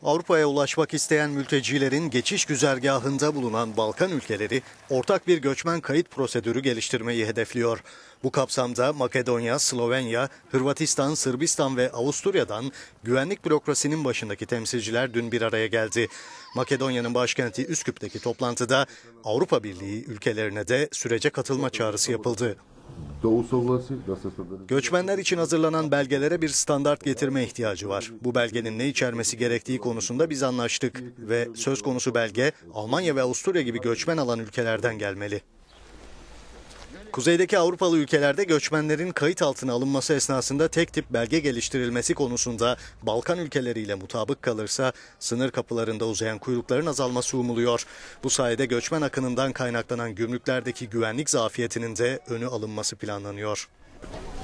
Avrupa'ya ulaşmak isteyen mültecilerin geçiş güzergahında bulunan Balkan ülkeleri ortak bir göçmen kayıt prosedürü geliştirmeyi hedefliyor. Bu kapsamda Makedonya, Slovenya, Hırvatistan, Sırbistan ve Avusturya'dan güvenlik bürokrasinin başındaki temsilciler dün bir araya geldi. Makedonya'nın başkenti Üsküp'teki toplantıda Avrupa Birliği ülkelerine de sürece katılma çağrısı yapıldı. Göçmenler için hazırlanan belgelere bir standart getirme ihtiyacı var. Bu belgenin ne içermesi gerektiği konusunda biz anlaştık ve söz konusu belge Almanya ve Avusturya gibi göçmen alan ülkelerden gelmeli. Kuzeydeki Avrupalı ülkelerde göçmenlerin kayıt altına alınması esnasında tek tip belge geliştirilmesi konusunda Balkan ülkeleriyle mutabık kalırsa sınır kapılarında uzayan kuyrukların azalması umuluyor. Bu sayede göçmen akınından kaynaklanan gümrüklerdeki güvenlik zafiyetinin de önü alınması planlanıyor.